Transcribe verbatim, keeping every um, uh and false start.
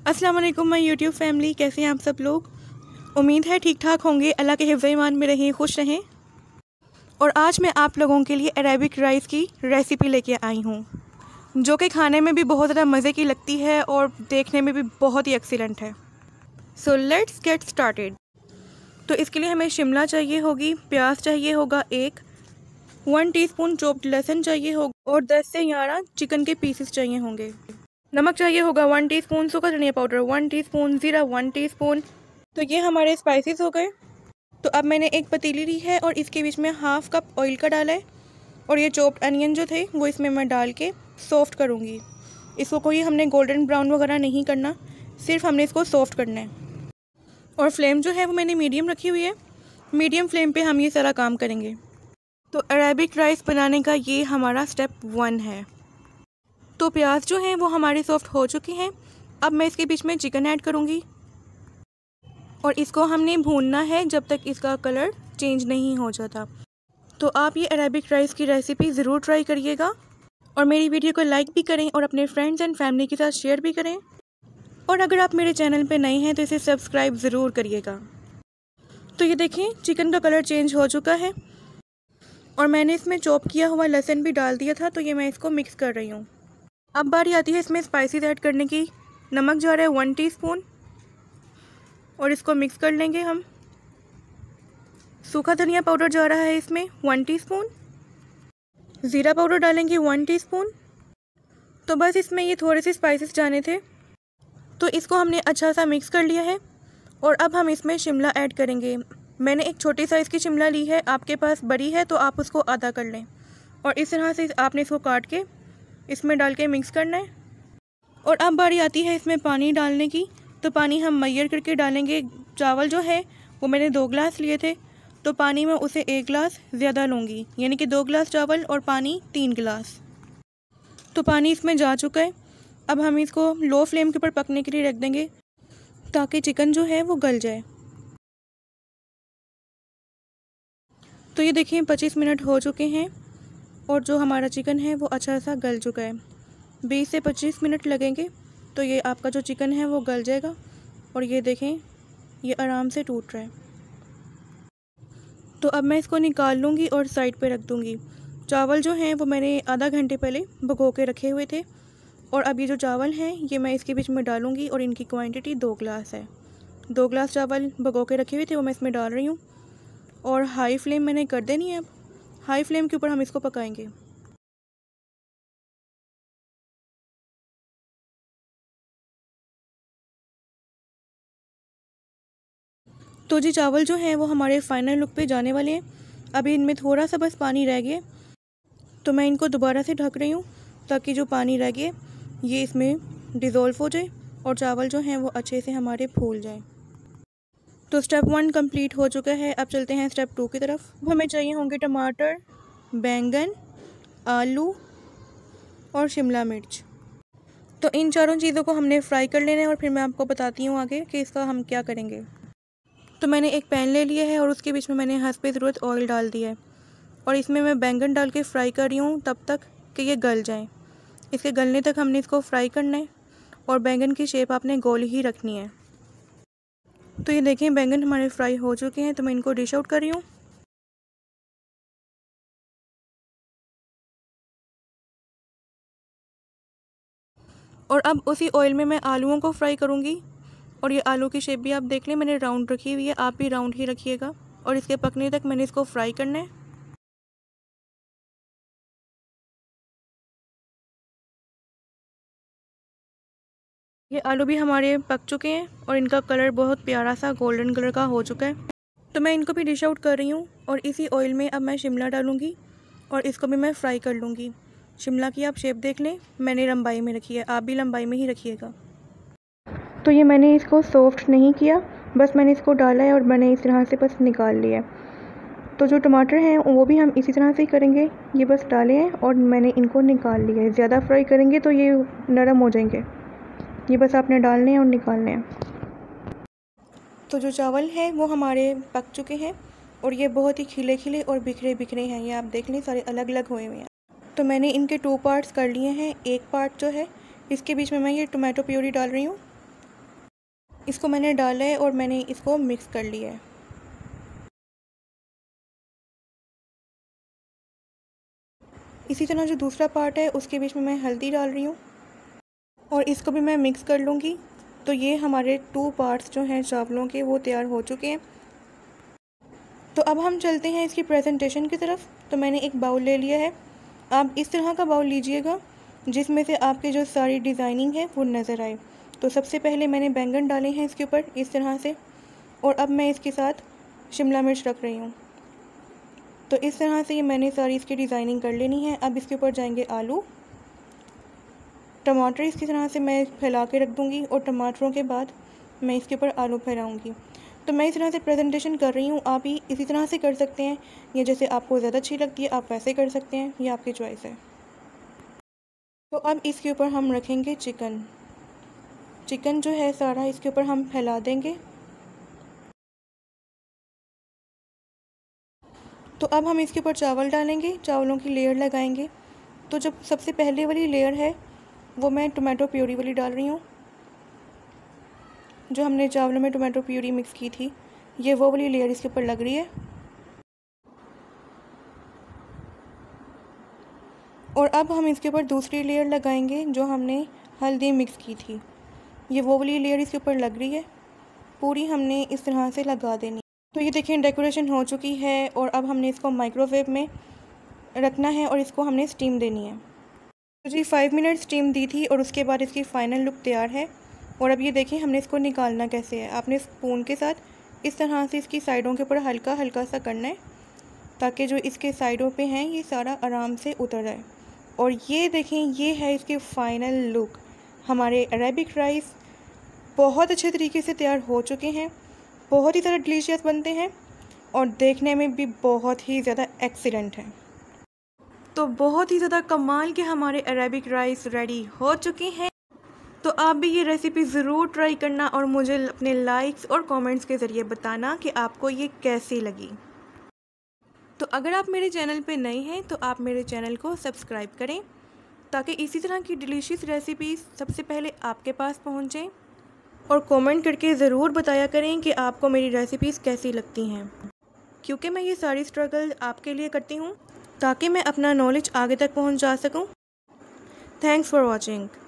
अस्सलाम वालेकुम my YouTube family, कैसे हैं आप सब लोग। उम्मीद है ठीक ठाक होंगे। अल्लाह के हिफ्ज़ ईमान में रहें, खुश रहें। और आज मैं आप लोगों के लिए अरेबिक राइस की रेसिपी लेके आई हूँ, जो कि खाने में भी बहुत ज़्यादा मज़े की लगती है और देखने में भी बहुत ही एक्सीलेंट है। So let's get started. तो इसके लिए हमें शिमला चाहिए होगी, प्याज चाहिए होगा एक, वन टीस्पून चॉप्ड लहसुन चाहिए होगा और दस से ग्यारह चिकन के पीसेस चाहिए होंगे। नमक चाहिए होगा वन टीस्पून, सूखा धनिया पाउडर वन टीस्पून, ज़ीरा वन टीस्पून। तो ये हमारे स्पाइसेस हो गए। तो अब मैंने एक पतीली ली है और इसके बीच में हाफ़ कप ऑयल का डाला है और ये चॉप्ड अनियन जो थे वो इसमें मैं डाल के सॉफ्ट करूँगी। इसको कोई हमने गोल्डन ब्राउन वगैरह नहीं करना, सिर्फ हमने इसको सॉफ्ट करना है। और फ्लेम जो है वो मैंने मीडियम रखी हुई है। मीडियम फ्लेम पे हम ये सारा काम करेंगे। तो अरेबिक राइस बनाने का ये हमारा स्टेप वन है। तो प्याज जो हैं वो हमारे सॉफ्ट हो चुके हैं। अब मैं इसके बीच में चिकन ऐड करूँगी और इसको हमने भूनना है जब तक इसका कलर चेंज नहीं हो जाता। तो आप ये अरेबिक राइस की रेसिपी ज़रूर ट्राई करिएगा और मेरी वीडियो को लाइक भी करें और अपने फ्रेंड्स एंड फैमिली के साथ शेयर भी करें। और अगर आप मेरे चैनल पे नए हैं तो इसे सब्सक्राइब ज़रूर करिएगा। तो ये देखें, चिकन का कलर चेंज हो चुका है और मैंने इसमें चॉप किया हुआ लहसुन भी डाल दिया था। तो ये मैं इसको मिक्स कर रही हूँ। अब बारी आती है इसमें स्पाइसेस ऐड करने की। नमक जा रहा है वन टीस्पून और इसको मिक्स कर लेंगे हम। सूखा धनिया पाउडर जा रहा है इसमें वन टीस्पून। ज़ीरा पाउडर डालेंगे वन टीस्पून। तो बस इसमें ये थोड़े से स्पाइसेस जाने थे, तो इसको हमने अच्छा सा मिक्स कर लिया है। और अब हम इसमें शिमला ऐड करेंगे। मैंने एक छोटी साइज़ की शिमला ली है, आपके पास बड़ी है तो आप उसको आधा कर लें और इस तरह से आपने इसको काट के इसमें डाल के मिक्स करना है। और अब बारी आती है इसमें पानी डालने की। तो पानी हम मैयर करके डालेंगे। चावल जो है वो मैंने दो गिलास लिए थे, तो पानी में उसे एक गिलास ज़्यादा लूँगी, यानी कि दो गिलास चावल और पानी तीन गिलास। तो पानी इसमें जा चुका है। अब हम इसको लो फ्लेम के ऊपर पकने के लिए रख देंगे ताकि चिकन जो है वो गल जाए। तो ये देखिए पच्चीस मिनट हो चुके हैं और जो हमारा चिकन है वो अच्छा सा गल चुका है। बीस से पच्चीस मिनट लगेंगे तो ये आपका जो चिकन है वो गल जाएगा। और ये देखें, ये आराम से टूट रहा है। तो अब मैं इसको निकाल लूँगी और साइड पे रख दूँगी। चावल जो हैं वो मैंने आधा घंटे पहले भिगो के रखे हुए थे और अब ये जो चावल हैं ये मैं इसके बीच में डालूँगी और इनकी क्वांटिटी दो गिलास है। दो गिलास चावल भिगो के रखे हुए थे वो मैं इसमें डाल रही हूँ और हाई फ्लेम मैंने कर देनी है। अब हाई फ्लेम के ऊपर हम इसको पकाएंगे। तो जी चावल जो हैं वो हमारे फाइनल लुक पे जाने वाले हैं। अभी इनमें थोड़ा सा बस पानी रह गया, तो मैं इनको दोबारा से ढक रही हूँ ताकि जो पानी रह गया ये इसमें डिज़ोल्व हो जाए और चावल जो हैं वो अच्छे से हमारे फूल जाएं। तो स्टेप वन कंप्लीट हो चुका है। अब चलते हैं स्टेप टू की तरफ। हमें चाहिए होंगे टमाटर, बैंगन, आलू और शिमला मिर्च। तो इन चारों चीज़ों को हमने फ्राई कर लेना है और फिर मैं आपको बताती हूँ आगे कि इसका हम क्या करेंगे। तो मैंने एक पैन ले लिया है और उसके बीच में मैंने हंस पे ज़रूरत ऑयल डाल दिया है और इसमें मैं बैंगन डाल के फ्राई कर रही हूँ तब तक कि ये गल जाएं। इसके गलने तक हमने इसको फ्राई करना है और बैंगन की शेप आपने गोल ही रखनी है। तो ये देखें, बैंगन हमारे फ्राई हो चुके हैं, तो मैं इनको डिश आउट कर रही हूँ। और अब उसी ऑयल में मैं आलूओं को फ्राई करूँगी और ये आलू की शेप भी आप देख लें, मैंने राउंड रखी हुई है, आप भी राउंड ही रखिएगा और इसके पकने तक मैंने इसको फ्राई करना है। ये आलू भी हमारे पक चुके हैं और इनका कलर बहुत प्यारा सा गोल्डन कलर का हो चुका है। तो मैं इनको भी डिश आउट कर रही हूँ और इसी ऑयल में अब मैं शिमला डालूँगी और इसको भी मैं फ्राई कर लूँगी। शिमला की आप शेप देख लें, मैंने लंबाई में रखी है, आप भी लंबाई में ही रखिएगा। तो ये मैंने इसको सॉफ्ट नहीं किया, बस मैंने इसको डाला है और मैंने इस तरह से बस निकाल लिया है। तो जो टमाटर हैं वो भी हम इसी तरह से ही करेंगे। ये बस डाले हैं और मैंने इनको निकाल लिया है। ज़्यादा फ्राई करेंगे तो ये नरम हो जाएंगे। ये बस आपने डालने हैं और निकालने हैं। तो जो चावल हैं वो हमारे पक चुके हैं और ये बहुत ही खिले खिले और बिखरे बिखरे हैं। ये आप देख लें, सारे अलग अलग हुए हुए हैं। तो मैंने इनके टू पार्ट्स कर लिए हैं। एक पार्ट जो है इसके बीच में मैं ये टोमेटो प्यूरी डाल रही हूँ इसको मैंने डाला है और मैंने इसको मिक्स कर लिया है। इसी तरह जो दूसरा पार्ट है उसके बीच में मैं हल्दी डाल रही हूँ और इसको भी मैं मिक्स कर लूँगी। तो ये हमारे टू पार्ट्स जो हैं चावलों के वो तैयार हो चुके हैं। तो अब हम चलते हैं इसकी प्रेजेंटेशन की तरफ। तो मैंने एक बाउल ले लिया है। आप इस तरह का बाउल लीजिएगा जिसमें से आपके जो सारी डिज़ाइनिंग है वो नज़र आए। तो सबसे पहले मैंने बैंगन डाले हैं इसके ऊपर इस तरह से, और अब मैं इसके साथ शिमला मिर्च रख रही हूँ। तो इस तरह से ये मैंने सारी इसकी डिज़ाइनिंग कर लेनी है। अब इसके ऊपर जाएंगे आलू, टमाटर इसी तरह से मैं फैला के रख दूँगी और टमाटरों के बाद मैं इसके ऊपर आलू फैलाऊँगी। तो मैं इस तरह से प्रेजेंटेशन कर रही हूँ, आप भी इसी तरह से कर सकते हैं, या जैसे आपको ज़्यादा अच्छी लगती है आप वैसे कर सकते हैं, ये आपकी चॉइस है। तो अब इसके ऊपर हम रखेंगे चिकन। चिकन जो है सारा इसके ऊपर हम फैला देंगे। तो अब हम इसके ऊपर चावल डालेंगे, चावलों की लेयर लगाएंगे। तो जब सबसे पहले वाली लेयर है वो मैं टोमेटो प्यूरी वाली डाल रही हूँ, जो हमने चावलों में टोमेटो प्यूरी मिक्स की थी, ये वो वाली लेयर इसके ऊपर लग रही है। और अब हम इसके ऊपर दूसरी लेयर लगाएंगे जो हमने हल्दी मिक्स की थी, ये वो वाली लेयर इसके ऊपर लग रही है। पूरी हमने इस तरह से लगा देनी। तो ये देखें डेकोरेशन हो चुकी है और अब हमने इसको माइक्रोवेव में रखना है और इसको हमने स्टीम देनी है। तो जी फाइव मिनट स्टीम दी थी और उसके बाद इसकी फ़ाइनल लुक तैयार है। और अब ये देखें हमने इसको निकालना कैसे है। आपने स्पून के साथ इस तरह से इसकी साइडों के ऊपर हल्का हल्का सा करना है ताकि जो इसके साइडों पे हैं ये सारा आराम से उतर जाए। और ये देखें ये है इसकी फ़ाइनल लुक। हमारे अरेबिक राइस बहुत अच्छे तरीके से तैयार हो चुके हैं, बहुत ही ज़्यादा डिलीशियस बनते हैं और देखने में भी बहुत ही ज़्यादा एक्सीलेंट हैं। तो बहुत ही ज़्यादा कमाल के हमारे अरेबिक राइस रेडी हो चुके हैं। तो आप भी ये रेसिपी ज़रूर ट्राई करना और मुझे अपने लाइक्स और कमेंट्स के ज़रिए बताना कि आपको ये कैसी लगी। तो अगर आप मेरे चैनल पे नए हैं तो आप मेरे चैनल को सब्सक्राइब करें ताकि इसी तरह की डिलीशियस रेसिपीज़ सबसे पहले आपके पास पहुँचें। और कमेंट करके ज़रूर बताया करें कि आपको मेरी रेसिपीज़ कैसी लगती हैं, क्योंकि मैं ये सारी स्ट्रगल आपके लिए करती हूँ ताकि मैं अपना नॉलेज आगे तक पहुँचा सकूँ। Thanks for watching.